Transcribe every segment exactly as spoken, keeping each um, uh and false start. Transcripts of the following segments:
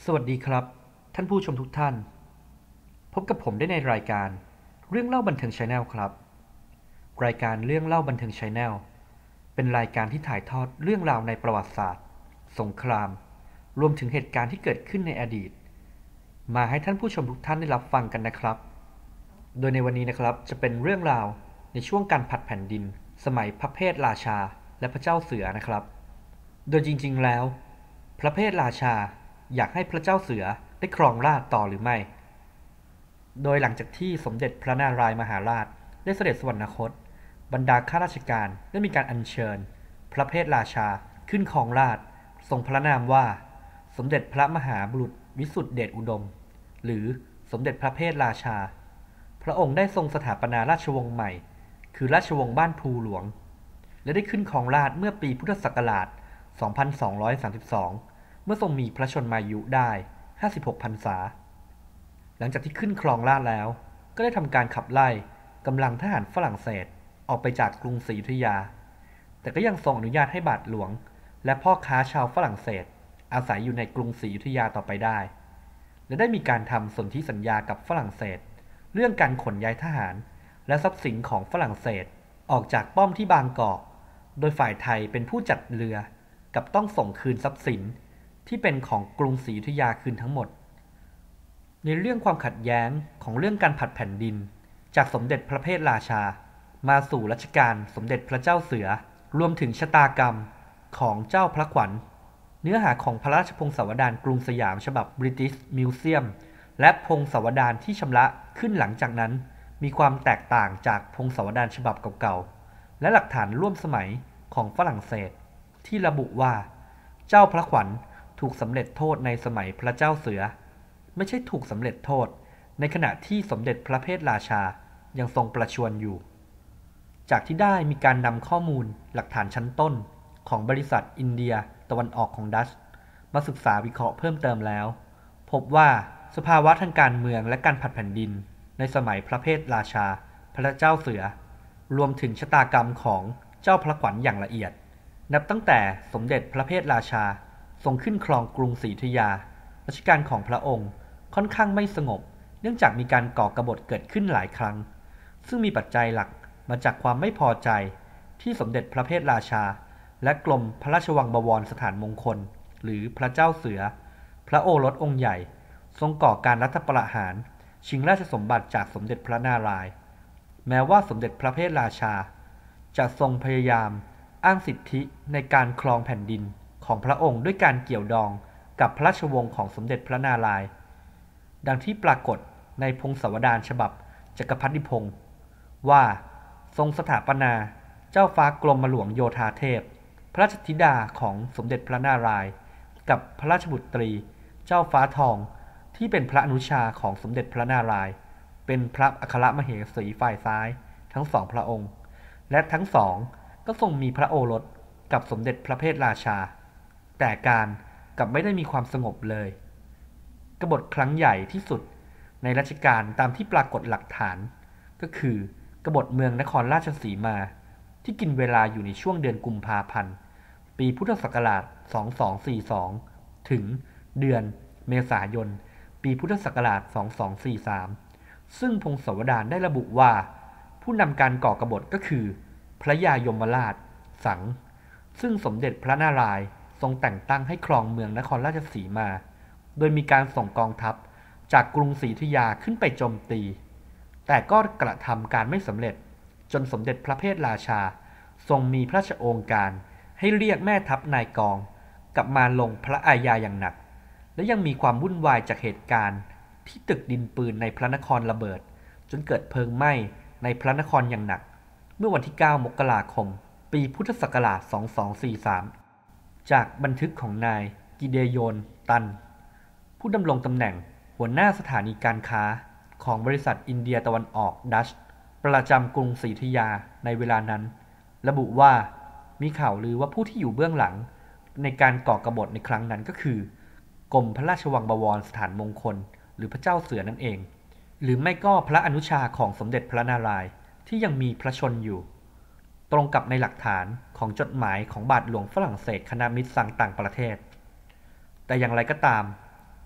สวัสดีครับท่านผู้ชมทุกท่านพบกับผมได้ในรายการเรื่องเล่าบันเทิง Channel ครับรายการเรื่องเล่าบันเทิง Channel เป็นรายการที่ถ่ายทอดเรื่องราวในประวัติศาสตร์สงครามรวมถึงเหตุการณ์ที่เกิดขึ้นในอดีตมาให้ท่านผู้ชมทุกท่านได้รับฟังกันนะครับโดยในวันนี้นะครับจะเป็นเรื่องราวในช่วงการผัดแผ่นดินสมัยพระเพทราชาและพระเจ้าเสือนะครับโดยจริงๆแล้วพระเพทราชาอยากให้พระเจ้าเสือได้ครองราชย์ต่อหรือไม่ โดยหลังจากที่สมเด็จพระนารายมหาราชได้เสด็จสวรรคต บรรดาข้าราชการได้มีการอัญเชิญพระเพทราชาขึ้นครองราชย์ทรงพระนามว่าสมเด็จพระมหาบุรุษวิสุทธิเดชอุดมหรือสมเด็จพระเพทราชาพระองค์ได้ทรงสถาปนาราชวงศ์ใหม่คือราชวงศ์บ้านภูหลวงและได้ขึ้นครองราชย์เมื่อปีพุทธศักราช สองพันสองร้อยสามสิบสอง เมื่อทรงมีพระชนมายุได้ ห้าสิบหก พรรษาหลังจากที่ขึ้นครองราชย์แล้วก็ได้ทำการขับไล่กำลังทหารฝรั่งเศสออกไปจากกรุงศรีอยุธยาแต่ก็ยังทรงอนุญาตให้บาทหลวงและพ่อค้าชาวฝรั่งเศสอาศัยอยู่ในกรุงศรีอยุธยาต่อไปได้และได้มีการทำสนธิสัญญากับฝรั่งเศสเรื่องการขนย้ายทหารและทรัพย์สินของฝรั่งเศสออกจากป้อมที่บางกอกโดยฝ่ายไทยเป็นผู้จัดเรือกับต้องส่งคืนทรัพย์สินที่เป็นของกรุงศรีอยุธยาคืนทั้งหมดในเรื่องความขัดแย้งของเรื่องการผัดแผ่นดินจากสมเด็จพระเพทราชามาสู่รัชกาลสมเด็จพระเจ้าเสือรวมถึงชะตากรรมของเจ้าพระขวัญเนื้อหาของพระราชพงศาวดารกรุงสยามฉบับ British Museum และพงศาวดารที่ชำระขึ้นหลังจากนั้นมีความแตกต่างจากพงศาวดารฉบับเก่าๆและหลักฐานร่วมสมัยของฝรั่งเศสที่ระบุว่าเจ้าพระขวัญถูกสำเร็จโทษในสมัยพระเจ้าเสือไม่ใช่ถูกสำเร็จโทษในขณะที่สมเด็จพระเพทราชายังทรงประชวรอยู่จากที่ได้มีการนำข้อมูลหลักฐานชั้นต้นของบริษัทอินเดียตะวันออกของดัชมาศึกษาวิเคราะห์เพิ่มเติมแล้วพบว่าสภาวะทางการเมืองและการผัดแผ่นดินในสมัยพระเพทราชาพระเจ้าเสือรวมถึงชะตากรรมของเจ้าพระขวัญอย่างละเอียดนับตั้งแต่สมเด็จพระเพทราชาทรงขึ้นครองกรุงศรีอยุธยารัชกาลของพระองค์ค่อนข้างไม่สงบเนื่องจากมีการก่อกบฏเกิดขึ้นหลายครั้งซึ่งมีปัจจัยหลักมาจากความไม่พอใจที่สมเด็จพระเพทราชาและกรมพระราชวังบวรสถานมงคลหรือพระเจ้าเสือพระโอรสองค์ใหญ่ทรงก่อการรัฐประหารชิงราชสมบัติจากสมเด็จพระนารายณ์แม้ว่าสมเด็จพระเพทราชาจะทรงพยายามอ้างสิทธิในการครองแผ่นดินของพระองค์ด้วยการเกี่ยวดองกับพระราชวงศ์ของสมเด็จพระนารายณ์ดังที่ปรากฏในพงศาวดารฉบับจักรพรรดิพงศ์ว่าทรงสถาปนาเจ้าฟ้ากรมหลวงโยธาเทพพระราชธิดาของสมเด็จพระนารายณ์กับพระราชบุตรีเจ้าฟ้าทองที่เป็นพระอนุชาของสมเด็จพระนารายณ์เป็นพระอัครมเหสีฝ่ายซ้ายทั้งสองพระองค์และทั้งสองก็ทรงมีพระโอรสกับสมเด็จพระเพทราชาแต่การกลับไม่ได้มีความสงบเลยกบฏครั้งใหญ่ที่สุดในรัชกาลตามที่ปรากฏหลักฐานก็คือกบฏเมืองนครราชสีมาที่กินเวลาอยู่ในช่วงเดือนกุมภาพันธ์ปีพุทธศักราชสองพันสองร้อยสี่สิบสองถึงเดือนเมษายนปีพุทธศักราชสองพันสองร้อยสี่สิบสามซึ่งพงศาวดารได้ระบุว่าผู้นำการก่อกบฏก็คือพระยายมราชสังซึ่งสมเด็จพระนารายณ์ทรงแต่งตั้งให้ครองเมืองนครราชสีมาโดยมีการส่งกองทัพจากกรุงศรีอยุธยาขึ้นไปโจมตีแต่ก็กระทำการไม่สำเร็จจนสมเด็จพระเพทราชาทรงมีพระราชโองการให้เรียกแม่ทัพนายกองกลับมาลงพระอาญาอย่างหนักและยังมีความวุ่นวายจากเหตุการณ์ที่ตึกดินปืนในพระนครระเบิดจนเกิดเพลิงไหม้ในพระนครอย่างหนักเมื่อวันที่เก้ามกราคมปีพุทธศักราชสองพันสองร้อยสี่สิบสามจากบันทึกของนายกิเดโยนตันผู้ดำรงตำแหน่งหัวหน้าสถานีการค้าของบริษัทอินเดียตะวันออกดัชประจำกรุงศรีอยุธยาในเวลานั้นระบุว่ามีข่าวลือว่าผู้ที่อยู่เบื้องหลังในการก่อกบฏในครั้งนั้นก็คือกรมพระราชวังบวรสถานมงคลหรือพระเจ้าเสือนั่นเองหรือไม่ก็พระอนุชาของสมเด็จพระนารายณ์ที่ยังมีพระชนอยู่ตรงกับในหลักฐานของจดหมายของบาทหลวงฝรั่งเศสคณะมิตรสั่งต่างประเทศแต่อย่างไรก็ตาม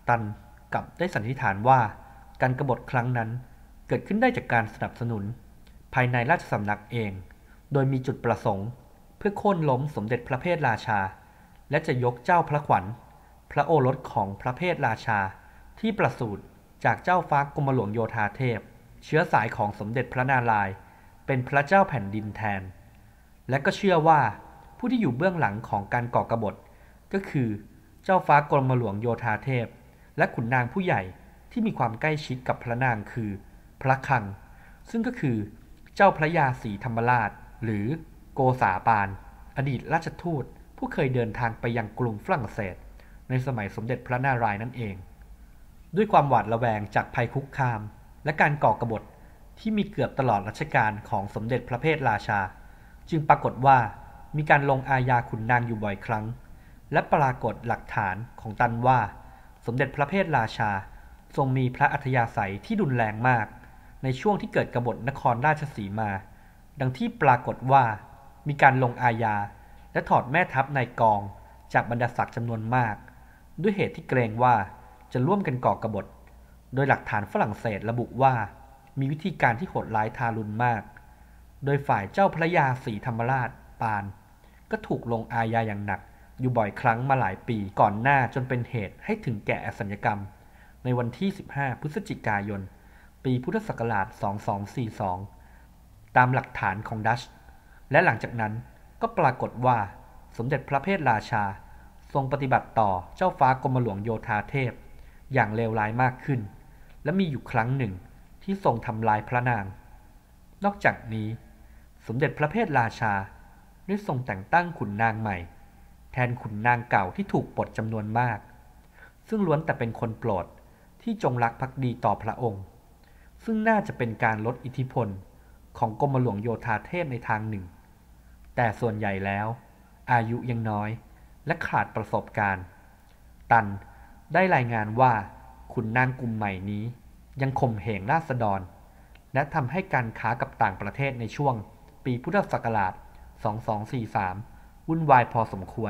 ตันกลับได้สันนิษฐานว่าการกบฏครั้งนั้นเกิดขึ้นได้จากการสนับสนุนภายในราชสำนักเองโดยมีจุดประสงค์เพื่อโค่นล้มสมเด็จพระเพทราชาและจะยกเจ้าพระขวัญพระโอรสของพระเพทราชาที่ประสูติจากเจ้าฟ้ากรมหลวงโยธาเทพเชื้อสายของสมเด็จพระนารายณ์เป็นพระเจ้าแผ่นดินแทนและก็เชื่อว่าผู้ที่อยู่เบื้องหลังของการก่อกบฏก็คือเจ้าฟ้ากรมหลวงโยธาเทพและขุนนางผู้ใหญ่ที่มีความใกล้ชิดกับพระนางคือพระคลังซึ่งก็คือเจ้าพระยาศรีธรรมราชหรือโกษาปานอดีตราชทูตผู้เคยเดินทางไปยังกรุงฝรั่งเศสในสมัยสมเด็จพระนารายณ์นั่นเองด้วยความหวาดระแวงจากภัยคุกคามและการก่อกบฏที่มีเกือบตลอดรัชกาลของสมเด็จพระเพทราชาจึงปรากฏว่ามีการลงอาญาขุนนางอยู่บ่อยครั้งและปรากฏหลักฐานของตันว่าสมเด็จพระเพทราชาทรงมีพระอัธยาศัยที่รุนแรงมากในช่วงที่เกิดกบฏนครราชสีมาดังที่ปรากฏว่ามีการลงอาญาและถอดแม่ทัพนายกองจากบรรดาศักดิ์จำนวนมากด้วยเหตุที่เกรงว่าจะร่วมกันก่อกบฏโดยหลักฐานฝรั่งเศสระบุว่ามีวิธีการที่โหดร้ายทารุณมากโดยฝ่ายเจ้าพระยาศรีธรรมราชปานก็ถูกลงอาญาอย่างหนักอยู่บ่อยครั้งมาหลายปีก่อนหน้าจนเป็นเหตุให้ถึงแก่อสัญกรรมในวันที่สิบห้าพฤศจิกายนปีพุทธศักราชสองพันสองร้อยสี่สิบสองตามหลักฐานของดัชและหลังจากนั้นก็ปรากฏว่าสมเด็จพระเพทราชาทรงปฏิบัติต่อเจ้าฟ้ากรมหลวงโยธาเทพอย่างเลวร้ายมากขึ้นและมีอยู่ครั้งหนึ่งที่ทรงทำลายพระนางนอกจากนี้สมเด็จพระเพทราชาได้ทรงแต่งตั้งขุนนางใหม่แทนขุนนางเก่าที่ถูกปลดจำนวนมากซึ่งล้วนแต่เป็นคนโปรดที่จงรักภักดีต่อพระองค์ซึ่งน่าจะเป็นการลดอิทธิพลของกรมหลวงโยธาเทพในทางหนึ่งแต่ส่วนใหญ่แล้วอายุยังน้อยและขาดประสบการณ์ตันได้รายงานว่าขุนนางกลุ่มใหม่นี้ยังข่มเหงราษฎรและทำให้การค้ากับต่างประเทศในช่วงปีพุทธศักราชสองพันสองร้อยสี่สิบสามวุ่นวายพอสมควร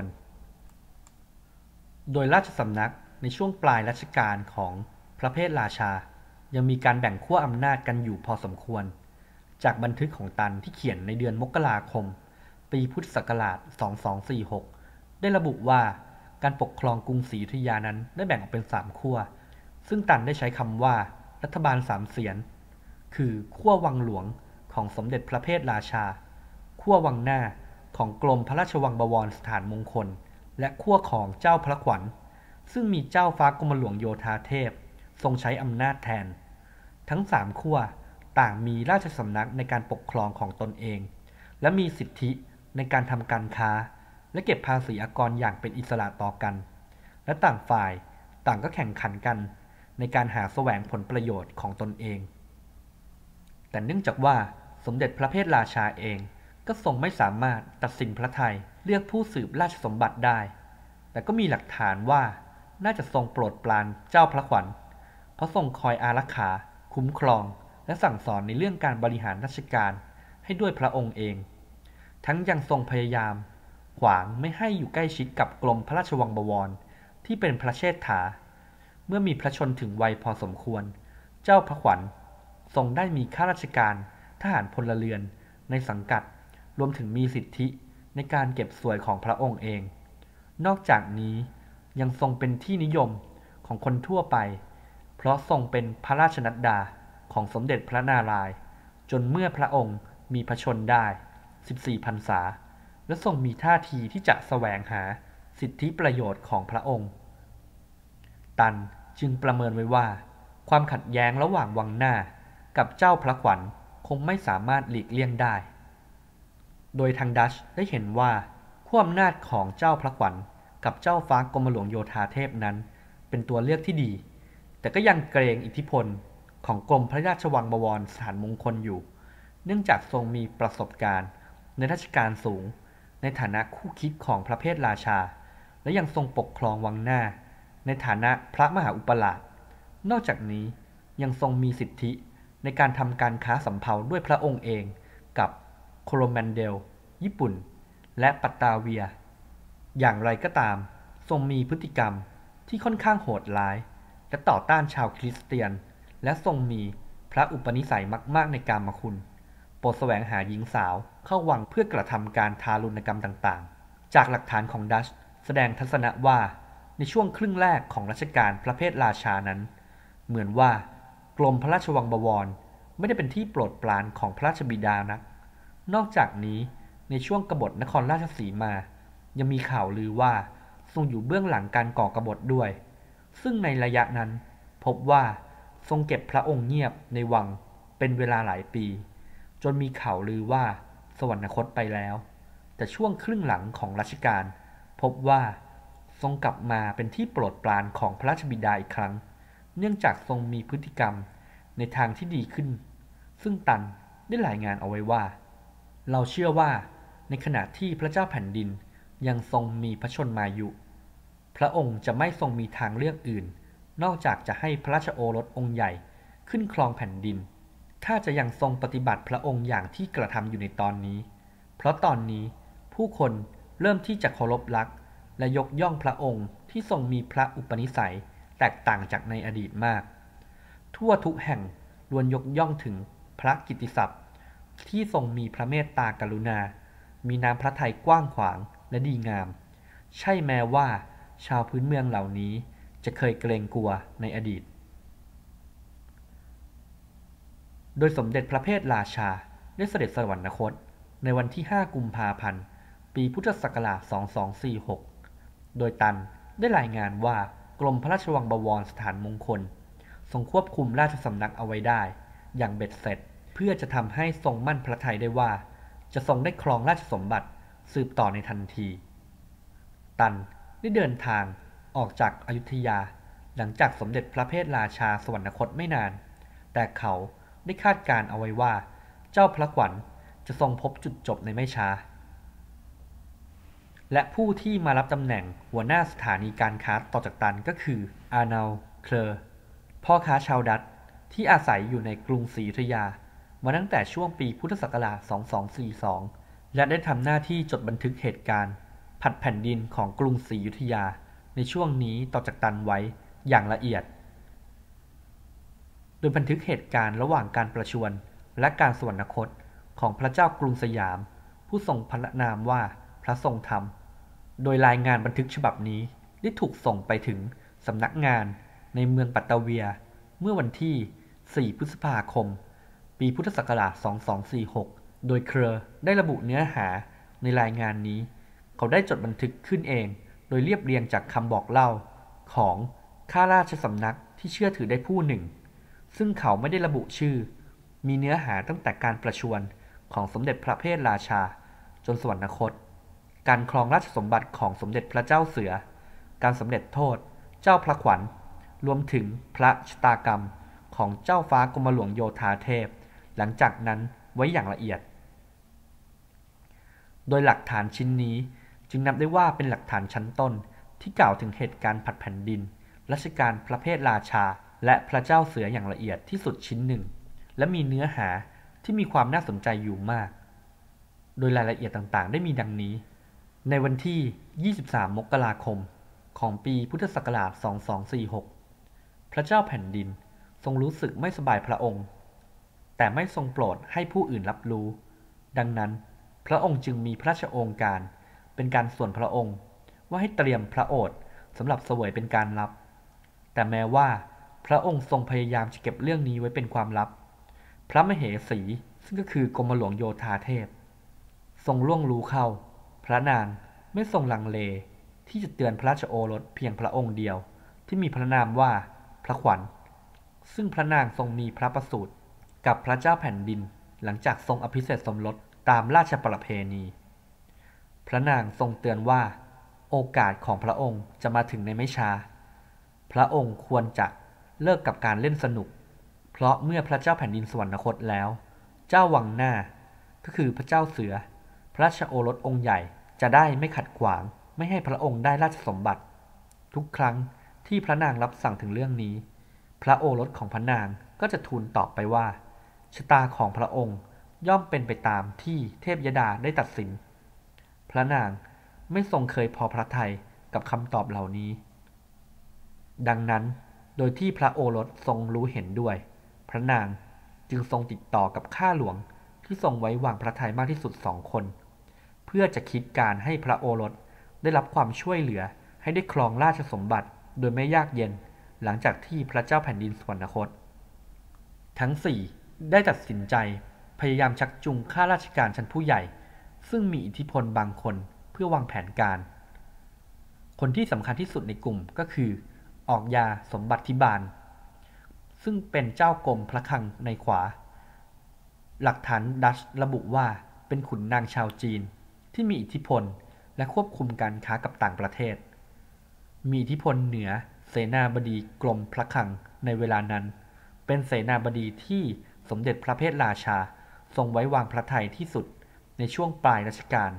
โดยราชสำนักในช่วงปลายรัชกาลของพระเพทราชายังมีการแบ่งขั้วอำนาจกันอยู่พอสมควรจากบันทึกของตันที่เขียนในเดือนมกราคมปีพุทธศักราชสองพันสองร้อยสี่สิบหกได้ระบุว่าการปกครองกรุงศรีอยุธยานั้นได้แบ่งออกเป็นสามขั้วซึ่งตันได้ใช้คำว่ารัฐบาลสามเสียนคือขั้ววังหลวงของสมเด็จพระเพทราชาขั้ววังหน้าของกรมพระราชวังบวรสถานมงคลและขั้วของเจ้าพระขวัญซึ่งมีเจ้าฟ้ากรมหลวงโยธาเทพทรงใช้อำนาจแทนทั้งสามขั้วต่างมีราชสำนักในการปกครองของตนเองและมีสิทธิในการทำการค้าและเก็บภาษีอากรอย่างเป็นอิสระต่อกันและต่างฝ่ายต่างก็แข่งขันกันในการหาแสวงผลประโยชน์ของตนเองแต่เนื่องจากว่าสมเด็จพระเพทราชาเองก็ทรงไม่สามารถตัดสินพระทัยเลือกผู้สืบราชสมบัติได้แต่ก็มีหลักฐานว่าน่าจะทรงโปรดปรานเจ้าพระขวัญเพราะทรงคอยอารักขาคุ้มครองและสั่งสอนในเรื่องการบริหารราชการให้ด้วยพระองค์เองทั้งยังทรงพยายามขวางไม่ให้อยู่ใกล้ชิดกับกรมพระราชวังบวรที่เป็นพระเชษฐาเมื่อมีพระชนถึงวัยพอสมควรเจ้าพระขวัญทรงได้มีข้าราชการทหารพลเรือนในสังกัดรวมถึงมีสิทธิในการเก็บสวยของพระองค์เองนอกจากนี้ยังทรงเป็นที่นิยมของคนทั่วไปเพราะทรงเป็นพระราชนัดดาของสมเด็จพระนารายณ์จนเมื่อพระองค์มีพระชนได้สิบสี่พรรษาและทรงมีท่าทีที่จะแสวงหาสิทธิประโยชน์ของพระองค์ตันจึงประเมินไว้ว่าความขัดแย้งระหว่างวังหน้ากับเจ้าพระขวัญคงไม่สามารถหลีกเลี่ยงได้โดยทางดัชได้เห็นว่าขั้วอำนาจของเจ้าพระขวัญกับเจ้าฟ้ากรมหลวงโยธาเทพนั้นเป็นตัวเลือกที่ดีแต่ก็ยังเกรงอิทธิพลของกรมพระราชวังบวรสถานมงคลอยู่เนื่องจากทรงมีประสบการณ์ในราชการสูงในฐานะคู่คิดของพระเพทราชาและยังทรงปกครองวังหน้าในฐานะพระมหาอุปราชนอกจากนี้ยังทรงมีสิทธิในการทำการค้าสำเภาด้วยพระองค์เองกับโคโรแมนเดลญี่ปุ่นและปัตตาเวียอย่างไรก็ตามทรงมีพฤติกรรมที่ค่อนข้างโหดร้ายและต่อต้านชาวคริสเตียนและทรงมีพระอุปนิสัยมากๆในกามคุณโปรดแสวงหาหญิงสาวเข้าวังเพื่อกระทำการทารุณกรรมต่างๆจากหลักฐานของดัชแสดงทัศนะว่าในช่วงครึ่งแรกของรัชกาลพระเพทราชานั้นเหมือนว่ากรมพระราชวังบวรไม่ได้เป็นที่โปรดปรานของพระราชบิดานักนอกจากนี้ในช่วงกบฏนครราชสีมายังมีข่าวลือว่าทรงอยู่เบื้องหลังการก่อกบฏด้วยซึ่งในระยะนั้นพบว่าทรงเก็บพระองค์เงียบในวังเป็นเวลาหลายปีจนมีข่าวลือว่าสวรรคตไปแล้วแต่ช่วงครึ่งหลังของรัชกาลพบว่าทรงกลับมาเป็นที่โปรดปรานของพระราชบิดาอีกครั้งเนื่องจากทรงมีพฤติกรรมในทางที่ดีขึ้นซึ่งตันได้รายงานเอาไว้ว่าเราเชื่อว่าในขณะที่พระเจ้าแผ่นดินยังทรงมีพระชนมายุพระองค์จะไม่ทรงมีทางเลือกอื่นนอกจากจะให้พระราชโอรสองค์ใหญ่ขึ้นครองแผ่นดินถ้าจะยังทรงปฏิบัติพระองค์อย่างที่กระทำอยู่ในตอนนี้เพราะตอนนี้ผู้คนเริ่มที่จะเคารพรักและยกย่องพระองค์ที่ทรงมีพระอุปนิสัยแตกต่างจากในอดีตมากทั่วทุกแห่งล้วนยกย่องถึงพระกิตติศัพท์ที่ทรงมีพระเมตตากรุณามีน้ำพระทัยกว้างขวางและดีงามใช่แม้ว่าชาวพื้นเมืองเหล่านี้จะเคยเกรงกลัวในอดีตโดยสมเด็จพระเพทราชาได้เสด็จสวรรคตในวันที่ห้ากุมภาพันธ์ปีพุทธศักราชสองพันสองร้อยสี่สิบหกโดยตันได้รายงานว่ากรมพระราชวังบวรสถานมงคลทรงควบคุมราชสำนักเอาไว้ได้อย่างเบ็ดเสร็จเพื่อจะทำให้ทรงมั่นพระทัยได้ว่าจะทรงได้ครองราชสมบัติสืบต่อในทันทีตันได้เดินทางออกจากอยุธยาหลังจากสมเด็จพระเพทราชาสวรรคตไม่นานแต่เขาได้คาดการณ์เอาไว้ว่าเจ้าพระขวัญจะทรงพบจุดจบในไม่ช้าและผู้ที่มารับตำแหน่งหัวหน้าสถานีการค้าต่อจากตันก็คืออาร์นัลด์ เคลอร์พ่อค้าชาวดัตช์ที่อาศัยอยู่ในกรุงศรีอยุธยามาตั้งแต่ช่วงปีพุทธศักราชสองพันสองร้อยสี่สิบสองและได้ทำหน้าที่จดบันทึกเหตุการณ์ผัดแผ่นดินของกรุงศรีอยุธยาในช่วงนี้ต่อจากตันไว้อย่างละเอียดโดยบันทึกเหตุการณ์ระหว่างการประชวรและการสวรรคตของพระเจ้ากรุงสยามผู้ทรงพระนามว่าพระทรงธรรมโดยรายงานบันทึกฉบับนี้ได้ถูกส่งไปถึงสำนักงานในเมืองปัตตาเวียเมื่อวันที่สี่พฤษภาคมปีพุทธศักราชสองพันสองร้อยสี่สิบหกโดยเคลอร์ได้ระบุเนื้อหาในรายงานนี้เขาได้จดบันทึกขึ้นเองโดยเรียบเรียงจากคำบอกเล่าของข้าราชสำนักที่เชื่อถือได้ผู้หนึ่งซึ่งเขาไม่ได้ระบุชื่อมีเนื้อหาตั้งแต่การประชวรของสมเด็จพระเพทราชาจนสวรรคตการครองราชสมบัติของสมเด็จพระเจ้าเสือการสำเร็จโทษเจ้าพระขวัญรวมถึงพระชะตากรรมของเจ้าฟ้ากรมหลวงโยธาเทพหลังจากนั้นไว้อย่างละเอียดโดยหลักฐานชิ้นนี้จึงนับได้ว่าเป็นหลักฐานชั้นต้นที่กล่าวถึงเหตุการณ์ผัดแผ่นดินรัชกาลพระเพทราชาและพระเจ้าเสืออย่างละเอียดที่สุดชิ้นหนึ่งและมีเนื้อหาที่มีความน่าสนใจอยู่มากโดยรายละเอียดต่างๆได้มีดังนี้ในวันที่ยี่สิบสามมกราคมของปีพุทธศักราชสองพันสองร้อยสี่สิบหกพระเจ้าแผ่นดินทรงรู้สึกไม่สบายพระองค์แต่ไม่ทรงโปรดให้ผู้อื่นรับรู้ดังนั้นพระองค์จึงมีพระราชโองการเป็นการส่วนพระองค์ว่าให้เตรียมพระโอษฐ์สำหรับเสวยเป็นการลับแต่แม้ว่าพระองค์ทรงพยายามจะเก็บเรื่องนี้ไว้เป็นความลับพระมเหสีซึ่งก็คือกรมหลวงโยธาเทพทรงล่วงรู้เข้าพระนางไม่ทรงลังเลที่จะเตือนพระราชโอรสเพียงพระองค์เดียวที่มีพระนามว่าพระขวัญซึ่งพระนางทรงมีพระประสูติกับพระเจ้าแผ่นดินหลังจากทรงอภิเษกสมรสตามราชประเพณีพระนางทรงเตือนว่าโอกาสของพระองค์จะมาถึงในไม่ช้าพระองค์ควรจะเลิกกับการเล่นสนุกเพราะเมื่อพระเจ้าแผ่นดินสวรรคตแล้วเจ้าวังหน้าก็คือพระเจ้าเสือพระราชโอรสองค์ใหญ่จะได้ไม่ขัดขวางไม่ให้พระองค์ได้ราชสมบัติทุกครั้งที่พระนางรับสั่งถึงเรื่องนี้พระโอรสของพระนางก็จะทูลตอบไปว่าชะตาของพระองค์ย่อมเป็นไปตามที่เทพยดาได้ตัดสินพระนางไม่ทรงเคยพอพระทัยกับคำตอบเหล่านี้ดังนั้นโดยที่พระโอรสทรงรู้เห็นด้วยพระนางจึงทรงติดต่อกับข้าหลวงที่ทรงไว้วางพระทัยมากที่สุดสองคนเพื่อจะคิดการให้พระโอรสได้รับความช่วยเหลือให้ได้ครองราชสมบัติโดยไม่ยากเย็นหลังจากที่พระเจ้าแผ่นดินสวรรคตทั้งสี่ได้ตัดสินใจพยายามชักจูงข้าราชการชั้นผู้ใหญ่ซึ่งมีอิทธิพลบางคนเพื่อวางแผนการคนที่สำคัญที่สุดในกลุ่มก็คือออกยาสมบัติบาลซึ่งเป็นเจ้ากรมพระคลังในขวาหลักฐานดัชระบุว่าเป็นขุนนางชาวจีนที่มีอิทธิพลและควบคุมการค้ากับต่างประเทศมีอิทธิพลเหนือเสนาบดีกรมพระคลังในเวลานั้นเป็นเสนาบดีที่สมเด็จพระเพทราชาทรงไว้วางพระทัยที่สุดในช่วงปลายรัชกาล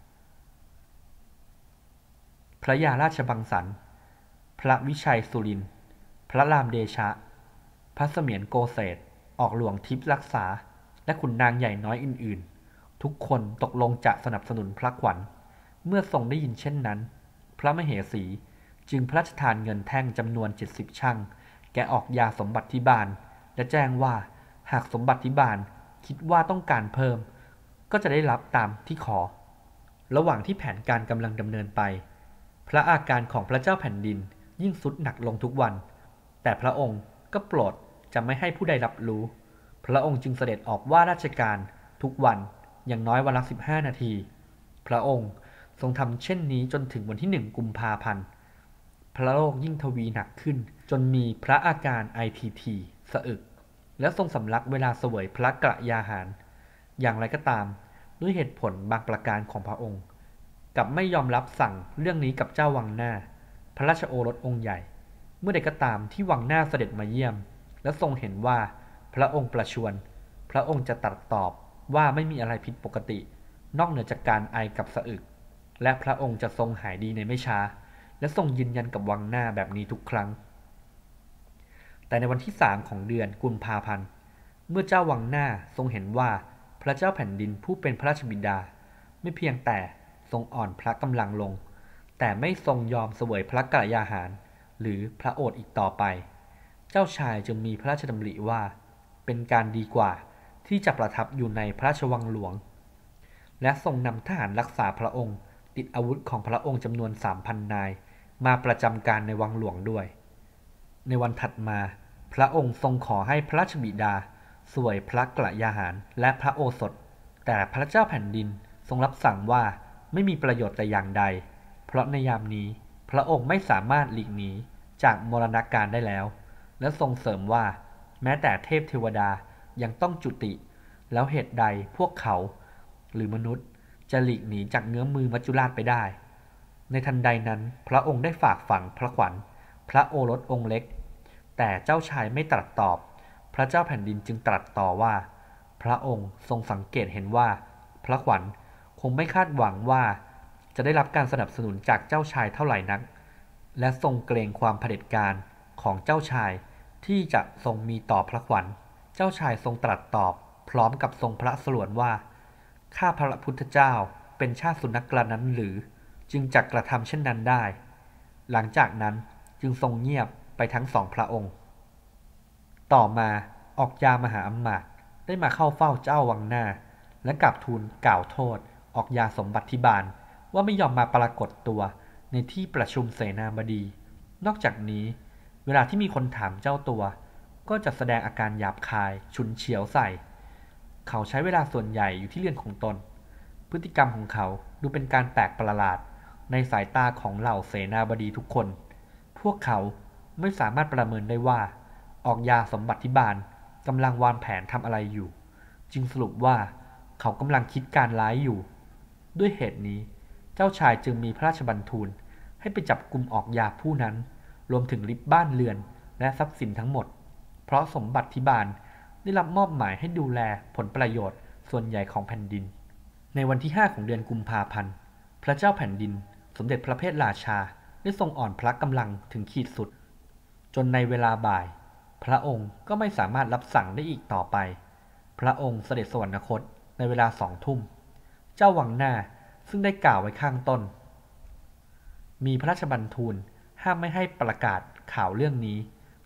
พระยาราชบังสรรค์พระวิชัยสุรินทร์พระรามเดชะพระเสมียนโกเษตออกหลวงทิพย์รักษาและขุนนางใหญ่น้อยอื่นๆทุกคนตกลงจะสนับสนุนพระขวัญเมื่อทรงได้ยินเช่นนั้นพระมเหสีจึงพระราชทานเงินแท่งจำนวนเจ็ดสิบชั่งแก่ออกยาสมบัติบาลและแจ้งว่าหากสมบัติบาลคิดว่าต้องการเพิ่มก็จะได้รับตามที่ขอระหว่างที่แผนการกำลังดำเนินไปพระอาการของพระเจ้าแผ่นดินยิ่งทรุดหนักลงทุกวันแต่พระองค์ก็โปรดจะไม่ให้ผู้ใดรับรู้พระองค์จึงเสด็จออกว่าราชการทุกวันอย่างน้อยวันละสิบห้านาทีพระองค์ทรงทำเช่นนี้จนถึงวันที่หนึ่งกุมภาพันธ์พระโรคยิ่งทวีหนักขึ้นจนมีพระอาการไอทีทีสะอึกและทรงสำลักเวลาเสวยพระกระยาหารอย่างไรก็ตามด้วยเหตุผลบางประการของพระองค์กับไม่ยอมรับสั่งเรื่องนี้กับเจ้าวังหน้าพระราชโอรสองค์ใหญ่เมื่อใดก็ตามที่วังหน้าเสด็จมาเยี่ยมและทรงเห็นว่าพระองค์ประชวรพระองค์จะตรัสตอบว่าไม่มีอะไรผิดปกตินอกเหนือจากการไอกับสะอึกและพระองค์จะทรงหายดีในไม่ช้าและทรงยืนยันกับวังหน้าแบบนี้ทุกครั้งแต่ในวันที่สามของเดือนกุมภาพันธ์เมื่อเจ้าวังหน้าทรงเห็นว่าพระเจ้าแผ่นดินผู้เป็นพระราชบิดาไม่เพียงแต่ทรงอ่อนพระกำลังลงแต่ไม่ทรงยอมเสวยพระกยาหารหรือพระโอษฐ์อีกต่อไปเจ้าชายจึงมีพระราชดำริว่าเป็นการดีกว่าที่จะประทับอยู่ในพระราชวังหลวงและทรงนำทหารรักษาพระองค์ติดอาวุธของพระองค์จำนวน สามพัน นายมาประจำการในวังหลวงด้วยในวันถัดมาพระองค์ทรงขอให้พระราชบิดาเสวยพระกยาหารและพระโอสถแต่พระเจ้าแผ่นดินทรงรับสั่งว่าไม่มีประโยชน์แต่อย่างใดเพราะในยามนี้พระองค์ไม่สามารถหลีกหนีจากมรณาการได้แล้วและทรงเสริมว่าแม้แต่เทพเทวดายังต้องจุติแล้วเหตุใดพวกเขาหรือมนุษย์จะหลีกหนีจากเงื้อมมือมัจจุราชไปได้ในทันใดนั้นพระองค์ได้ฝากฝังพระขวัญพระโอรสองค์เล็กแต่เจ้าชายไม่ตรัสตอบพระเจ้าแผ่นดินจึงตรัสต่อว่าพระองค์ทรงสังเกตเห็นว่าพระขวัญคงไม่คาดหวังว่าจะได้รับการสนับสนุนจากเจ้าชายเท่าไหร่นักและทรงเกรงความเผด็จการของเจ้าชายที่จะทรงมีต่อพระขวัญเจ้าชายทรงตรัสตอบพร้อมกับทรงพระสลวนว่าข้าพระพุทธเจ้าเป็นชาติสุนัขกระนั้นหรือจึงจักกระทำเช่นนั้นได้หลังจากนั้นจึงทรงเงียบไปทั้งสองพระองค์ต่อมาออกยามหาอำมาตย์ได้มาเข้าเฝ้าเจ้าวังหน้าและกราบทูลกล่าวโทษออกยาสมบัติบาลว่าไม่ยอมมาปรากฏตัวในที่ประชุมเสนาบดีนอกจากนี้เวลาที่มีคนถามเจ้าตัวก็จะแสดงอาการหยาบคายฉุนเฉียวใส่เขาใช้เวลาส่วนใหญ่อยู่ที่เรือนของตนพฤติกรรมของเขาดูเป็นการแปลกประหลาดในสายตาของเหล่าเสนาบดีทุกคนพวกเขาไม่สามารถประเมินได้ว่าออกยาสมบัติบาลกำลังวางแผนทำอะไรอยู่จึงสรุปว่าเขากำลังคิดการร้ายอยู่ด้วยเหตุนี้เจ้าชายจึงมีพระราชบัญทูลให้ไปจับกุมออกยาผู้นั้นรวมถึงริบบ้านเรือนและทรัพย์สินทั้งหมดเพราะสมบัติบาลได้รับมอบหมายให้ดูแลผลประโยชน์ส่วนใหญ่ของแผ่นดินในวันที่ห้าของเดือนกุมภาพันธ์พระเจ้าแผ่นดินสมเด็จพระเพทราชาได้ทรงอ่อนพระกำลังถึงขีดสุดจนในเวลาบ่ายพระองค์ก็ไม่สามารถรับสั่งได้อีกต่อไปพระองค์เสด็จสวรรคตในเวลาสองทุ่มเจ้าวังหน้าซึ่งได้กล่าวไว้ข้างต้นมีพระราชบัญทูลห้ามไม่ให้ประกาศข่าวเรื่องนี้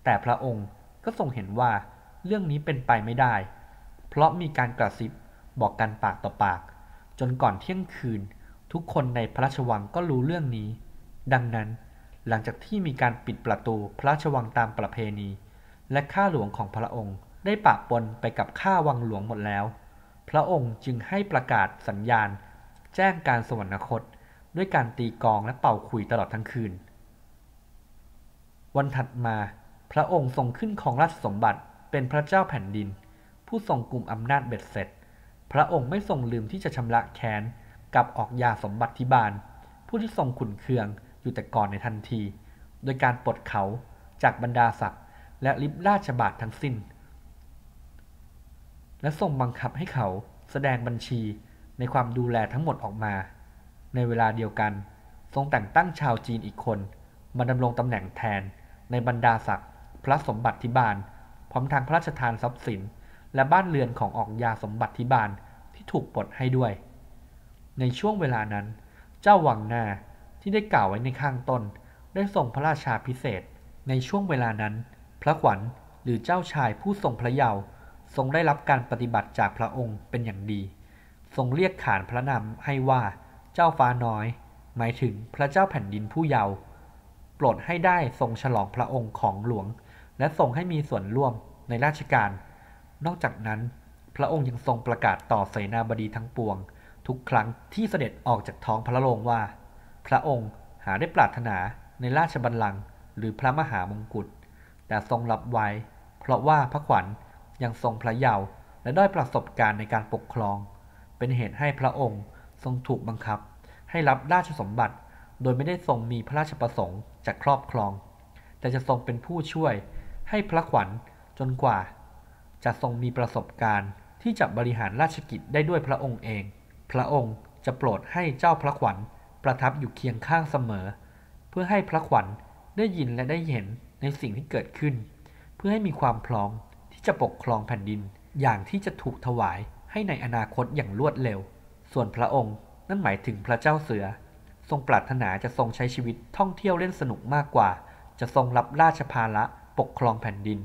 แต่พระองค์ก็ทรงเห็นว่าเรื่องนี้เป็นไปไม่ได้เพราะมีการกระซิบบอกกันปากต่อปากจนก่อนเที่ยงคืนทุกคนในพระราชวังก็รู้เรื่องนี้ดังนั้นหลังจากที่มีการปิดประตูพระราชวังตามประเพณีและข้าหลวงของพระองค์ได้ปะปนไปกับข้าวังหลวงหมดแล้วพระองค์จึงให้ประกาศสัญญาณแจ้งการสวรรคตด้วยการตีกลองและเป่าขลุ่ยตลอดทั้งคืนวันถัดมาพระองค์ทรงขึ้นครองราชสมบัติเป็นพระเจ้าแผ่นดินผู้ทรงกุมอำนาจเบ็ดเสร็จพระองค์ไม่ทรงลืมที่จะชำระแค้นกับออกยาสมบัติบาลผู้ที่ทรงขุ่นเคืองอยู่แต่ก่อนในทันทีโดยการปลดเขาจากบรรดาศักดิ์และลิบราชบาททั้งสิ้นและทรงบังคับให้เขาแสดงบัญชีในความดูแลทั้งหมดออกมาในเวลาเดียวกันทรงแต่งตั้งชาวจีนอีกคนมาดำรงตำแหน่งแทนในบรรดาศักดิ์พระสมบัติบาลพร้อมทางพระราชทานทรัพย์สินและบ้านเรือนของออกยาสมบัติบาลที่ถูกปลดให้ด้วยในช่วงเวลานั้นเจ้าวังหน้าที่ได้กล่าวไว้ในข้างต้นได้ทรงพระราชาภิเษกในช่วงเวลานั้นพระขวัญหรือเจ้าชายผู้ทรงพระเยาว์ทรงได้รับการปฏิบัติจากพระองค์เป็นอย่างดีทรงเรียกขานพระนามให้ว่าเจ้าฟ้าน้อยหมายถึงพระเจ้าแผ่นดินผู้เยาว์โปรดให้ได้ทรงฉลองพระองค์ของหลวงและทรงให้มีส่วนร่วมในราชการนอกจากนั้นพระองค์ยังทรงประกาศต่อเสนาบดีทั้งปวงทุกครั้งที่เสด็จออกจากท้องพระโรงว่าพระองค์หาได้ปรารถนาในราชบัลลังก์หรือพระมหามงกุฎแต่ทรงรับไว้เพราะว่าพระขวัญยังทรงพระเยาว์และได้ประสบการณ์ในการปกครองเป็นเหตุให้พระองค์ทรงถูกบังคับให้รับราชสมบัติโดยไม่ได้ทรงมีพระราชประสงค์จะครอบครองแต่จะทรงเป็นผู้ช่วยให้พระขวัญจนกว่าจะทรงมีประสบการณ์ที่จะบริหารราชกิจได้ด้วยพระองค์เองพระองค์จะโปรดให้เจ้าพระขวัญประทับอยู่เคียงข้างเสมอเพื่อให้พระขวัญได้ยินและได้เห็นในสิ่งที่เกิดขึ้นเพื่อให้มีความพร้อมที่จะปกครองแผ่นดินอย่างที่จะถูกถวายให้ในอนาคตอย่างรวดเร็วส่วนพระองค์นั่นหมายถึงพระเจ้าเสือทรงปรารถนาจะทรงใช้ชีวิตท่องเที่ยวเล่นสนุกมากกว่าจะทรงรับราชภาระปกครองแผ่นดิน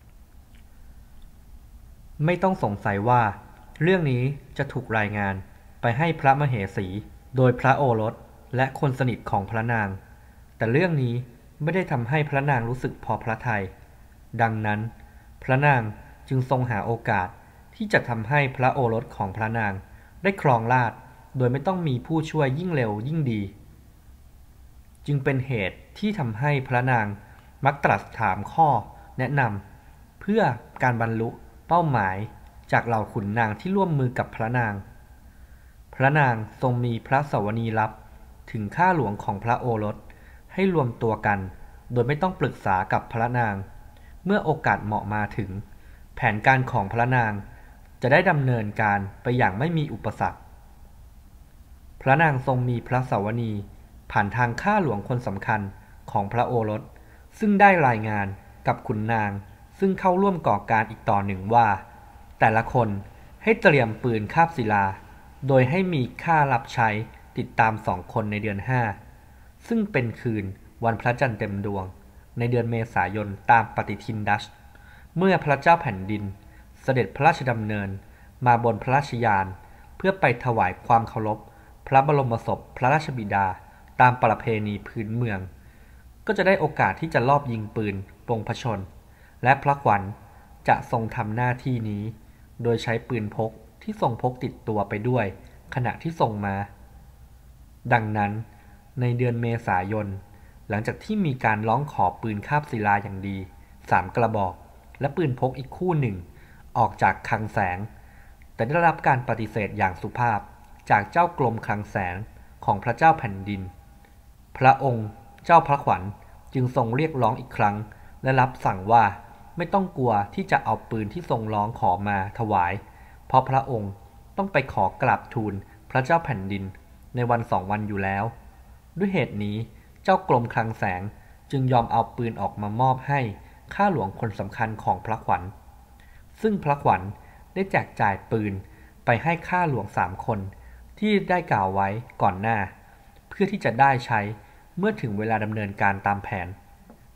ไม่ต้องสงสัยว่าเรื่องนี้จะถูกรายงานไปให้พระมเหสีโดยพระโอรสและคนสนิทของพระนางแต่เรื่องนี้ไม่ได้ทำให้พระนางรู้สึกพอพระทัยดังนั้นพระนางจึงทรงหาโอกาสที่จะทำให้พระโอรสของพระนางได้ครองราชย์โดยไม่ต้องมีผู้ช่วยยิ่งเร็วยิ่งดีจึงเป็นเหตุที่ทำให้พระนางมักตรัสถามข้อแนะนำเพื่อการบรรลุเป้าหมายจากเหล่าขุนนางที่ร่วมมือกับพระนางพระนางทรงมีพระสวนีลับถึงข้าหลวงของพระโอรสให้รวมตัวกันโดยไม่ต้องปรึกษากับพระนางเมื่อโอกาสเหมาะมาถึงแผนการของพระนางจะได้ดำเนินการไปอย่างไม่มีอุปสรรคพระนางทรงมีพระสวนีผ่านทางข้าหลวงคนสำคัญของพระโอรสซึ่งได้รายงานกับขุนนางซึ่งเข้าร่วมก่อการอีกต่อหนึ่งว่าแต่ละคนให้เตรียมปืนคาบศิลาโดยให้มีข้ารับใช้ติดตามสองคนในเดือนห้าซึ่งเป็นคืนวันพระจันทร์เต็มดวงในเดือนเมษายนตามปฏิทินดัชเมื่อพระเจ้าแผ่นดินเสด็จพระราชดำเนินมาบนพระราชยานเพื่อไปถวายความเคารพพระบรมศพพระราชบิดาตามประเพณีพื้นเมืองก็จะได้โอกาสที่จะลอบยิงปืนปลงพระชนและพระขวัญจะทรงทำหน้าที่นี้โดยใช้ปืนพกที่ทรงพกติดตัวไปด้วยขณะที่ทรงมาดังนั้นในเดือนเมษายนหลังจากที่มีการร้องขอปืนคาบศิลาอย่างดีสามกระบอกและปืนพกอีกคู่หนึ่งออกจากคลังแสงแต่ได้รับการปฏิเสธอย่างสุภาพจากเจ้ากรมคลังแสงของพระเจ้าแผ่นดินพระองค์เจ้าพระขวัญจึงทรงเรียกร้องอีกครั้งและรับสั่งว่าไม่ต้องกลัวที่จะเอาปืนที่ทรงร้องขอมาถวายเพราะพระองค์ต้องไปขอกราบทูลพระเจ้าแผ่นดินในวันสองวันอยู่แล้วด้วยเหตุนี้เจ้ากรมคลังแสงจึงยอมเอาปืนออกมามอบให้ข้าหลวงคนสำคัญของพระขวัญซึ่งพระขวัญได้แจกจ่ายปืนไปให้ข้าหลวงสามคนที่ได้กล่าวไว้ก่อนหน้าเพื่อที่จะได้ใช้เมื่อถึงเวลาดำเนินการตามแผน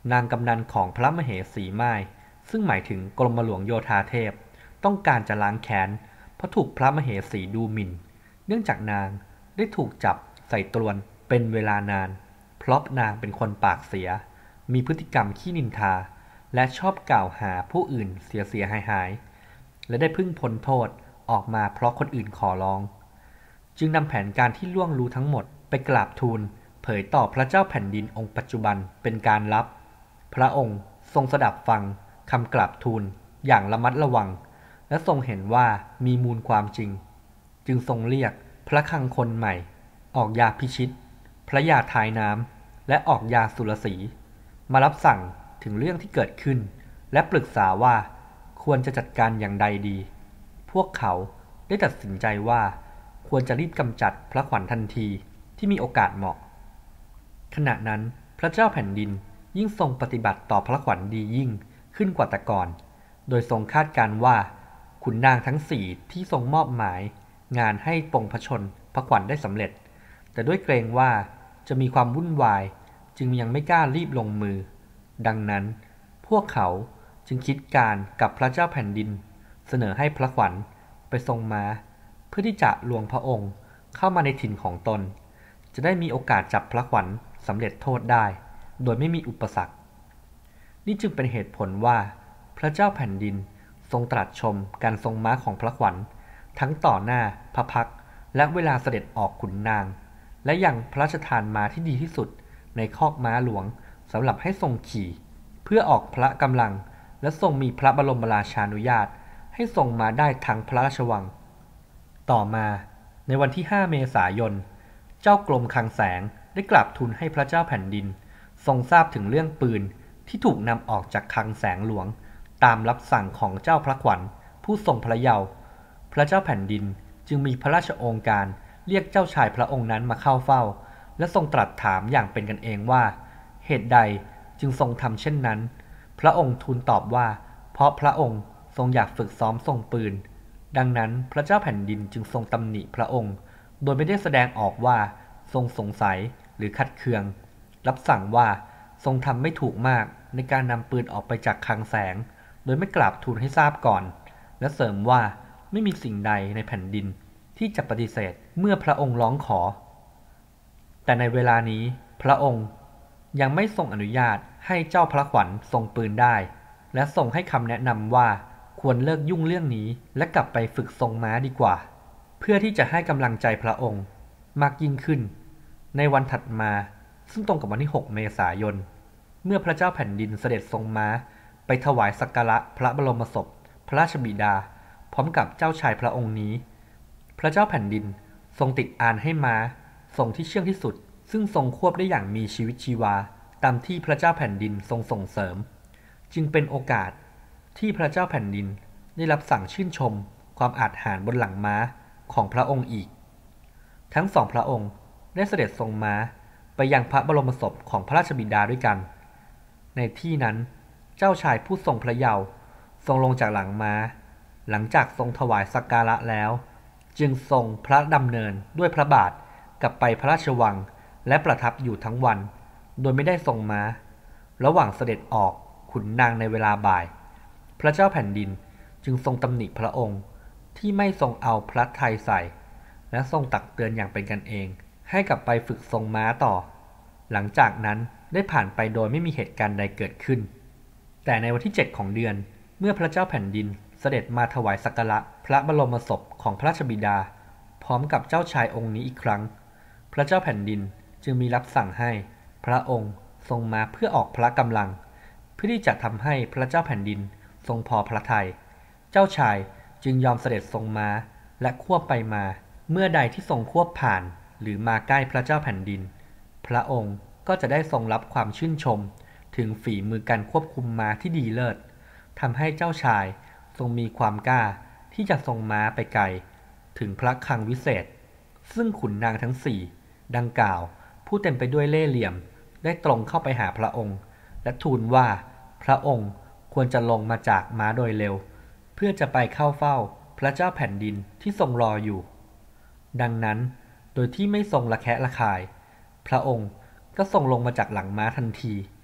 นางกำนันของพระมเหสีม่ายซึ่งหมายถึงกรมหลวงโยธาเทพต้องการจะล้างแค้นเพราะถูกพระมเหสีดูหมิ่นเนื่องจากนางได้ถูกจับใส่ตรวนเป็นเวลานานเพราะนางเป็นคนปากเสียมีพฤติกรรมขี้นินทาและชอบกล่าวหาผู้อื่นเสียเสียหายหายและได้พึ่งพ้นโทษออกมาเพราะคนอื่นขอร้องจึงนำแผนการที่ล่วงรู้ทั้งหมดไปกราบทูลเผยต่อพระเจ้าแผ่นดินองค์ปัจจุบันเป็นการลับพระองค์ทรงสดับฟังคำกราบทูลอย่างระมัดระวังและทรงเห็นว่ามีมูลความจริงจึงทรงเรียกพระคลังคนใหม่ออกยาพิชิตพระยาทายน้ำและออกยาสุรสีมารับสั่งถึงเรื่องที่เกิดขึ้นและปรึกษาว่าควรจะจัดการอย่างใดดีพวกเขาได้ตัดสินใจว่าควรจะรีบกำจัดพระขวัญทันทีที่มีโอกาสเหมาะขณะนั้นพระเจ้าแผ่นดินยิ่งทรงปฏิบัติต่อพระขวัญดียิ่งขึ้นกว่าแต่ก่อนโดยทรงคาดการณ์ว่าขุนนางทั้งสี่ที่ทรงมอบหมายงานให้ปลงพระชนพระขวัญได้สำเร็จแต่ด้วยเกรงว่าจะมีความวุ่นวายจึงยังไม่กล้ารีบลงมือดังนั้นพวกเขาจึงคิดการกับพระเจ้าแผ่นดินเสนอให้พระขวัญไปทรงม้าเพื่อที่จะลวงพระองค์เข้ามาในถิ่นของตนจะได้มีโอกาสจับพระขวัญสำเร็จโทษได้โดยไม่มีอุปสรรคนี่จึงเป็นเหตุผลว่าพระเจ้าแผ่นดินทรงตรัสชมการทรงม้าของพระขวัญทั้งต่อหน้าพระพักตร์และเวลาเสด็จออกขุนนางและยังพระราชทานม้าที่ดีที่สุดในคอกม้าหลวงสำหรับให้ทรงขี่เพื่อออกพระกำลังและทรงมีพระบรมราชานุญาตให้ทรงม้าได้ทั้งพระราชวังต่อมาในวันที่ห้าเมษายนเจ้ากรมคลังแสงได้กราบทูลให้พระเจ้าแผ่นดินทรงทราบถึงเรื่องปืนที่ถูกนำออกจากคลังแสงหลวงตามรับสั่งของเจ้าพระขวัญผู้ทรงพระเยาว์พระเจ้าแผ่นดินจึงมีพระราชโองการเรียกเจ้าชายพระองค์นั้นมาเข้าเฝ้าและทรงตรัสถามอย่างเป็นกันเองว่าเหตุใดจึงทรงทำเช่นนั้นพระองค์ทูลตอบว่าเพราะพระองค์ทรงอยากฝึกซ้อมทรงปืนดังนั้นพระเจ้าแผ่นดินจึงทรงตำหนิพระองค์โดยไม่ได้แสดงออกว่าทรงสงสัยหรือขัดเคืองรับสั่งว่าทรงทำไม่ถูกมากในการนำปืนออกไปจากคลังแสงโดยไม่กราบทูลให้ทราบก่อนและเสริมว่าไม่มีสิ่งใดในแผ่นดินที่จะปฏิเสธเมื่อพระองค์ร้องขอแต่ในเวลานี้พระองค์ยังไม่ทรงอนุญาตให้เจ้าพระขวัญทรงปืนได้และทรงให้คำแนะนำว่าควรเลิกยุ่งเรื่องนี้และกลับไปฝึกทรงม้าดีกว่าเพื่อที่จะให้กำลังใจพระองค์มากยิ่งขึ้นในวันถัดมาซึ่งตรงกับวันที่หกเมษายนเมื่อพระเจ้าแผ่นดินเสด็จทรงม้าไปถวายสักการะพระบรมศพพระราชบิดาพร้อมกับเจ้าชายพระองค์นี้พระเจ้าแผ่นดินทรงติดอานให้ม้าทรงที่เชื่องที่สุดซึ่งทรงควบได้อย่างมีชีวิตชีวาตามที่พระเจ้าแผ่นดินทรงส่งเสริมจึงเป็นโอกาสที่พระเจ้าแผ่นดินได้รับสั่งชื่นชมความอาจหาญบนหลังม้าของพระองค์อีกทั้งสองพระองค์ได้เสด็จทรงม้าไปยังพระบรมศพของพระราชบิดาด้วยกันในที่นั้นเจ้าชายผู้ทรงพระเยาว์ทรงลงจากหลังม้าหลังจากทรงถวายสักการะแล้วจึงทรงพระดำเนินด้วยพระบาทกลับไปพระราชวังและประทับอยู่ทั้งวันโดยไม่ได้ทรงม้าระหว่างเสด็จออกขุนนางในเวลาบ่ายพระเจ้าแผ่นดินจึงทรงตำหนิพระองค์ที่ไม่ทรงเอาพระทัยใส่และทรงตักเตือนอย่างเป็นกันเองให้กลับไปฝึกทรงม้าต่อหลังจากนั้นได้ผ่านไปโดยไม่มีเหตุการณ์ใดเกิดขึ้นแต่ในวันที่เจ็ดของเดือนเมื่อพระเจ้าแผ่นดินเสด็จมาถวายสักการะพระบรมศพของพระราชบิดาพร้อมกับเจ้าชายองค์นี้อีกครั้งพระเจ้าแผ่นดินจึงมีรับสั่งให้พระองค์ทรงมาเพื่อออกพระกำลังเพื่อที่จะทำให้พระเจ้าแผ่นดินทรงพอพระทัยเจ้าชายจึงยอมเสด็จทรงม้าและควบไปมาเมื่อใดที่ทรงควบผ่านหรือมาใกล้พระเจ้าแผ่นดินพระองค์ก็จะได้ทรงรับความชื่นชมถึงฝีมือการควบคุมม้าที่ดีเลิศทำให้เจ้าชายทรงมีความกล้าที่จะทรงม้าไปไกลถึงพระคลังวิเศษซึ่งขุนนางทั้งสี่ดังกล่าวผู้เต็มไปด้วยเล่ห์เหลี่ยมได้ตรงเข้าไปหาพระองค์และทูลว่าพระองค์ควรจะลงมาจากม้าโดยเร็วเพื่อจะไปเข้าเฝ้าพระเจ้าแผ่นดินที่ทรงรออยู่ดังนั้นโดยที่ไม่ทรงระแคะระคายพระองค์ก็ทรงลงมาจากหลังม้าทันทีพ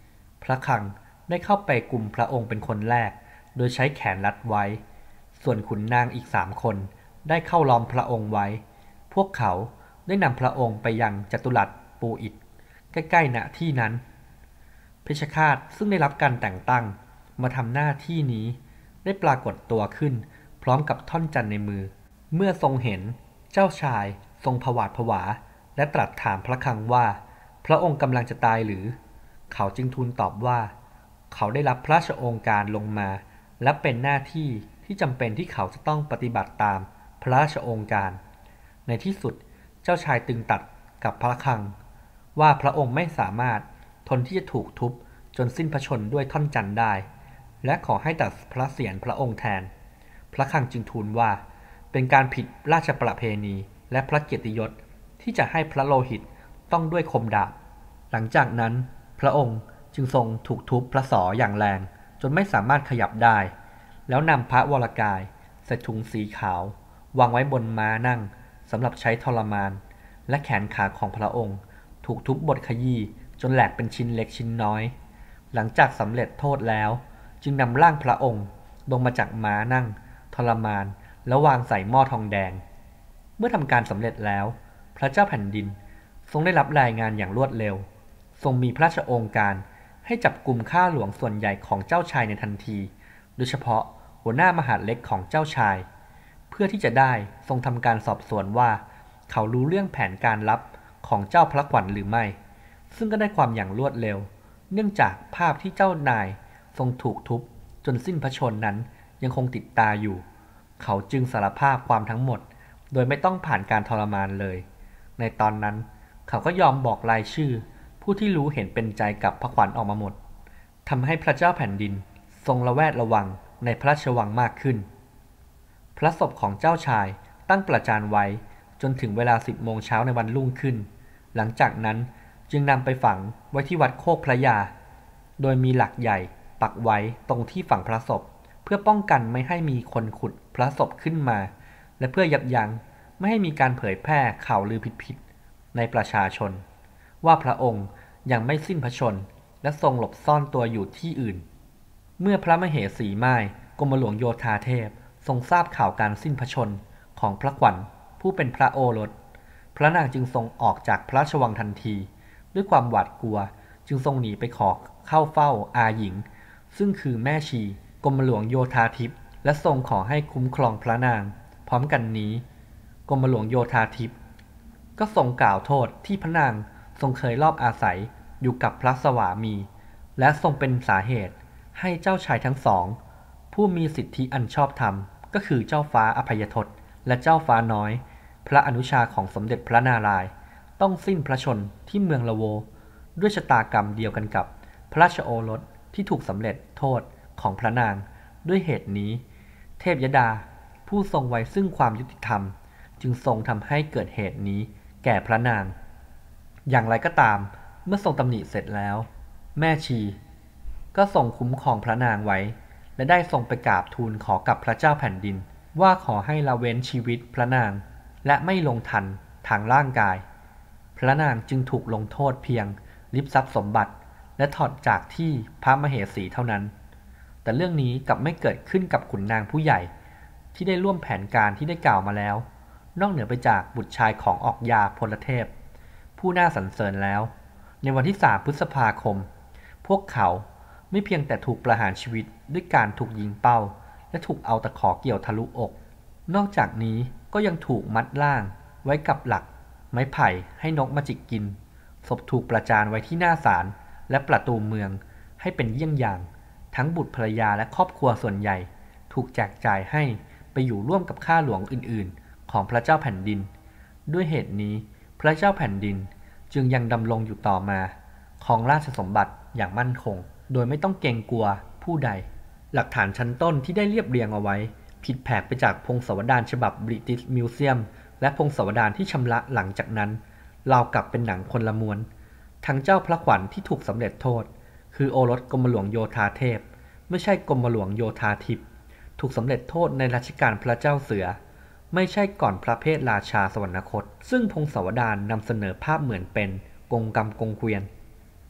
ระคลังได้เข้าไปกุมพระองค์เป็นคนแรกโดยใช้แขนรัดไว้ส่วนขุนนางอีกสามคนได้เข้าล้อมพระองค์ไว้พวกเขาได้นำพระองค์ไปยังจัตุรัสปูอิฐใกล้ๆณที่นั้นเพชฌฆาตซึ่งได้รับการแต่งตั้งมาทำหน้าที่นี้ได้ปรากฏตัวขึ้นพร้อมกับท่อนจันทร์ในมือเมื่อทรงเห็นเจ้าชายทรงผวาดผวาและตรัสถามพระคลังว่าพระองค์กำลังจะตายหรือเขาจึงทูลตอบว่าเขาได้รับพระราชโองการลงมาและเป็นหน้าที่ที่จำเป็นที่เขาจะต้องปฏิบัติตามพระราชโองการในที่สุดเจ้าชายตึงตัดกับพระคลังว่าพระองค์ไม่สามารถทนที่จะถูกทุบจนสิ้นพระชนม์ด้วยท่อนจันทร์ได้และขอให้ตัดพระเศียรพระองค์แทนพระคลังจึงทูลว่าเป็นการผิดราชประเพณีและพระเกียรติยศที่จะให้พระโลหิตต้องด้วยคมดาบหลังจากนั้นพระองค์จึงทรงถูกทุบพระศอกอย่างแรงจนไม่สามารถขยับได้แล้วนำพระวรกายใส่ถุงสีขาววางไว้บนม้านั่งสำหรับใช้ทรมานและแขนขาของพระองค์ถูกทุบบดขยี้จนแหลกเป็นชิ้นเล็กชิ้นน้อยหลังจากสำเร็จโทษแล้วจึงนำร่างพระองค์ลงมาจากม้านั่งทรมานแล้ววางใส่หม้อทองแดงเมื่อทำการสำเร็จแล้วพระเจ้าแผ่นดินทรงได้รับรายงานอย่างรวดเร็วทรงมีพระราชโองการให้จับกุมข้าหลวงส่วนใหญ่ของเจ้าชายในทันทีโดยเฉพาะหัวหน้ามหาดเล็กของเจ้าชายเพื่อที่จะได้ทรงทำการสอบสวนว่าเขารู้เรื่องแผนการลับของเจ้าพระขวัญหรือไม่ซึ่งก็ได้ความอย่างรวดเร็วเนื่องจากภาพที่เจ้านายทรงถูกทุบจนสิ้นพระชนม์นั้นยังคงติดตาอยู่เขาจึงสารภาพความทั้งหมดโดยไม่ต้องผ่านการทรมานเลยในตอนนั้นเขาก็ยอมบอกรายชื่อผู้ที่รู้เห็นเป็นใจกับพระขวัญออกมาหมดทำให้พระเจ้าแผ่นดินทรงระแวดระวังในพระราชวังมากขึ้นพระศพของเจ้าชายตั้งประจานไว้จนถึงเวลาสิบโมงเช้าในวันรุ่งขึ้นหลังจากนั้นจึงนำไปฝังไว้ที่วัดโคกพระยาโดยมีหลักใหญ่ปักไว้ตรงที่ฝังพระศพเพื่อป้องกันไม่ให้มีคนขุดพระศพขึ้นมาและเพื่อยับยั้งไม่ให้มีการเผยแพร่ข่าวลือผิดๆในประชาชนว่าพระองค์ยังไม่สิ้นพระชนม์และทรงหลบซ่อนตัวอยู่ที่อื่นเมื่อพระมเหสีม่ายกรมหลวงโยธาเทพทรงทราบข่าวการสิ้นพระชนม์ของพระขวัญผู้เป็นพระโอรสพระนางจึงทรงออกจากพระราชวังทันทีด้วยความหวาดกลัวจึงทรงหนีไปขอเข้าเฝ้าอาหญิงซึ่งคือแม่ชีกรมหลวงโยธาทิพย์และทรงขอให้คุ้มครองพระนางพร้อมกันนี้กรมหลวงโยธาทิพย์ก็ทรงกล่าวโทษที่พระนางทรงเคยลอบอาศัยอยู่กับพระสวามีและทรงเป็นสาเหตุให้เจ้าชายทั้งสองผู้มีสิทธิอันชอบธรรมก็คือเจ้าฟ้าอภัยทศและเจ้าฟ้าน้อยพระอนุชาของสมเด็จพระนารายณ์ต้องสิ้นพระชนม์ที่เมืองละโวด้วยชะตากรรมเดียวกันกับพระราชโอรสที่ถูกสำเร็จโทษของพระนางด้วยเหตุนี้เทพยดาผู้ทรงไว้ซึ่งความยุติธรรมจึงทรงทำให้เกิดเหตุนี้แก่พระนางอย่างไรก็ตามเมื่อทรงตำหนิเสร็จแล้วแม่ชีก็ทรงคุ้มครองพระนางไว้และได้ทรงไปกราบทูลขอกับพระเจ้าแผ่นดินว่าขอให้ละเว้นชีวิตพระนางและไม่ลงทันทางร่างกายพระนางจึงถูกลงโทษเพียงริบทรัพย์สมบัติและถอดจากที่พระมเหสีเท่านั้นแต่เรื่องนี้กลับไม่เกิดขึ้นกับขุนนางผู้ใหญ่ที่ได้ร่วมแผนการที่ได้กล่าวมาแล้วนอกเหนือไปจากบุตรชายของออกยาพลเทพผู้น่าสรรเสริญแล้วในวันที่สามพฤษภาคมพวกเขาไม่เพียงแต่ถูกประหารชีวิตด้วยการถูกยิงเป้าและถูกเอาตะขอเกี่ยวทะลุอกนอกจากนี้ก็ยังถูกมัดล่างไว้กับหลักไม้ไผ่ให้นกมาจิกกินศพถูกประจานไว้ที่หน้าศาลและประตูเมืองให้เป็นเยี่ยงอย่างทั้งบุตรภรรยาและครอบครัวส่วนใหญ่ถูกแจกจ่ายให้ไปอยู่ร่วมกับข้าหลวงอื่นๆของพระเจ้าแผ่นดินด้วยเหตุนี้พระเจ้าแผ่นดินจึงยังดำรงอยู่ต่อมาครองราชสมบัติอย่างมั่นคงโดยไม่ต้องเกรงกลัวผู้ใดหลักฐานชั้นต้นที่ได้เรียบเรียงเอาไว้ผิดแผกไปจากพงศาวดารฉบับบริติชมิวเซียมและพงศาวดารที่ชำระหลังจากนั้นราวกับเป็นหนังคนละม้วนทั้งเจ้าพระขวัญที่ถูกสำเร็จโทษคือโอรสกรมหลวงโยธาเทพไม่ใช่กรมหลวงโยธาทิพย์ถูกสำเร็จโทษในรัชกาลพระเจ้าเสือไม่ใช่ก่อนพระเพทราชาสวรรคตซึ่งพงศาวดารนำเสนอภาพเหมือนเป็นกงกรรมกงเกวียน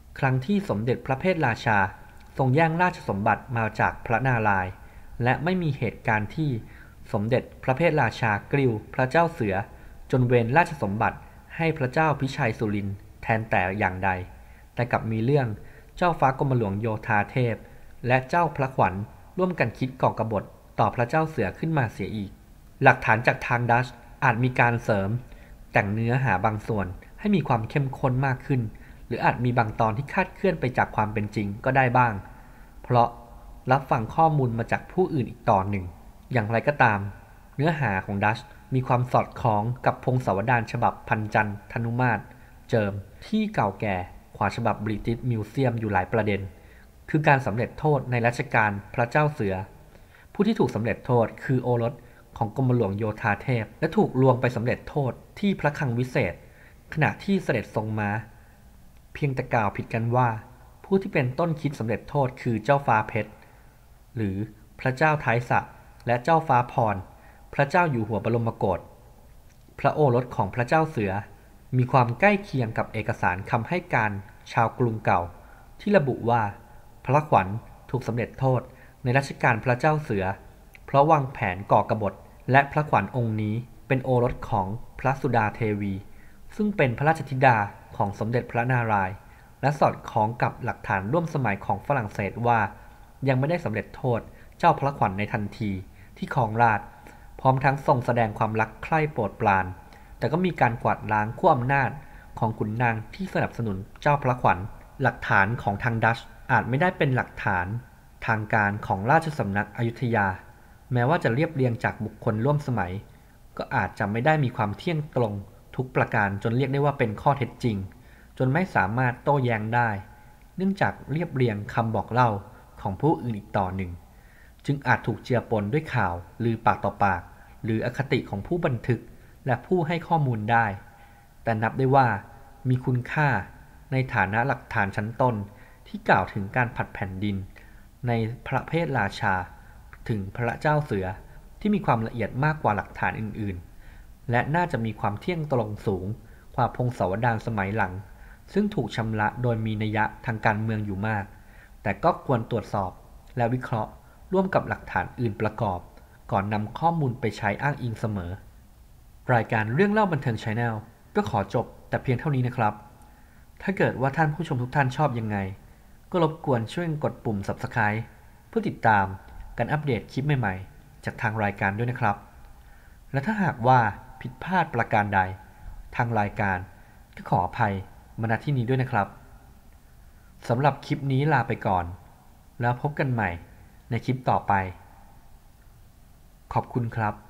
ครั้งที่สมเด็จพระเพทราชาทรงแย่งราชสมบัติมาจากพระนารายณ์และไม่มีเหตุการณ์ที่สมเด็จพระเพทราชากริ้วพระเจ้าเสือจนเวรราชสมบัติให้พระเจ้าพิชัยสุรินทร์แทนแต่อย่างใดแต่กลับมีเรื่องเจ้าฟ้ากรมหลวงโยธาเทพและเจ้าพระขวัญร่วมกันคิดก่อกบฏต่อพระเจ้าเสือขึ้นมาเสียอีกหลักฐานจากทางดัชอาจมีการเสริมแต่งเนื้อหาบางส่วนให้มีความเข้มข้นมากขึ้นหรืออาจมีบางตอนที่คลาดเคลื่อนไปจากความเป็นจริงก็ได้บ้างเพราะรับฟังข้อมูลมาจากผู้อื่นอีกตอนหนึ่งอย่างไรก็ตามเนื้อหาของดัชมีความสอดคล้องกับพงศาวดารฉบับพันจันทนุมาตรเจิมที่เก่าแก่กว่าฉบับบริติชมิวเซียมอยู่หลายประเด็นคือการสำเร็จโทษในรัชกาลพระเจ้าเสือผู้ที่ถูกสำเร็จโทษคือโอรสของกรมหลวงโยธาเทพและถูกลวงไปสำเร็จโทษที่พระคลังวิเศษขณะที่เสด็จทรงม้าเพียงแต่กล่าวผิดกันว่าผู้ที่เป็นต้นคิดสำเร็จโทษคือเจ้าฟ้าเพชรหรือพระเจ้าท้ายสระและเจ้าฟ้าพรพระเจ้าอยู่หัวบรมโกศพระโอรสของพระเจ้าเสือมีความใกล้เคียงกับเอกสารคำให้การชาวกรุงเก่าที่ระบุว่าพระขวัญถูกสำเร็จโทษในรัชกาลพระเจ้าเสือเพราะวางแผนก่อกบฏและพระขวัญองค์นี้เป็นโอรสของพระสุดาเทวีซึ่งเป็นพระราชธิดาของสมเด็จพระนารายณ์และสอดคล้องกับหลักฐานร่วมสมัยของฝรั่งเศสว่ายังไม่ได้สำเร็จโทษเจ้าพระขวัญในทันทีที่ครองราชย์พร้อมทั้งทรงแสดงความรักใคร่โปรดปรานแต่ก็มีการกวาดล้างขั้วอำนาจของขุนนางที่สนับสนุนเจ้าพระขวัญหลักฐานของทางดัชอาจไม่ได้เป็นหลักฐานทางการของราชสำนักอยุธยาแม้ว่าจะเรียบเรียงจากบุคคลร่วมสมัยก็อาจจะไม่ได้มีความเที่ยงตรงทุกประการจนเรียกได้ว่าเป็นข้อเท็จจริงจนไม่สามารถโต้แย้งได้เนื่องจากเรียบเรียงคำบอกเล่าของผู้อื่นอีกต่อหนึ่งจึงอาจถูกเจือปนด้วยข่าวลือปากต่อปากหรืออคติของผู้บันทึกและผู้ให้ข้อมูลได้แต่นับได้ว่ามีคุณค่าในฐานะหลักฐานชั้นต้นที่กล่าวถึงการผัดแผ่นดินในพระเพทราชาถึงพระเจ้าเสือที่มีความละเอียดมากกว่าหลักฐานอื่นๆและน่าจะมีความเที่ยงตรงสูงกว่าพงศาวดารสมัยหลังซึ่งถูกชำระโดยมีนัยทางการเมืองอยู่มากแต่ก็ควรตรวจสอบและวิเคราะห์ร่วมกับหลักฐานอื่นประกอบก่อนนำข้อมูลไปใช้อ้างอิงเสมอรายการเรื่องเล่าบันเทิง Channel ก็ขอจบแต่เพียงเท่านี้นะครับถ้าเกิดว่าท่านผู้ชมทุกท่านชอบยังไงก็รบกวนช่วยกดปุ่ม Subscribe เพื่อติดตามการอัปเดตคลิปใหม่ๆจากทางรายการด้วยนะครับและถ้าหากว่าผิดพลาดประการใดทางรายการก็ขออภัยมาณที่นี้ด้วยนะครับสำหรับคลิปนี้ลาไปก่อนแล้วพบกันใหม่ในคลิปต่อไปขอบคุณครับ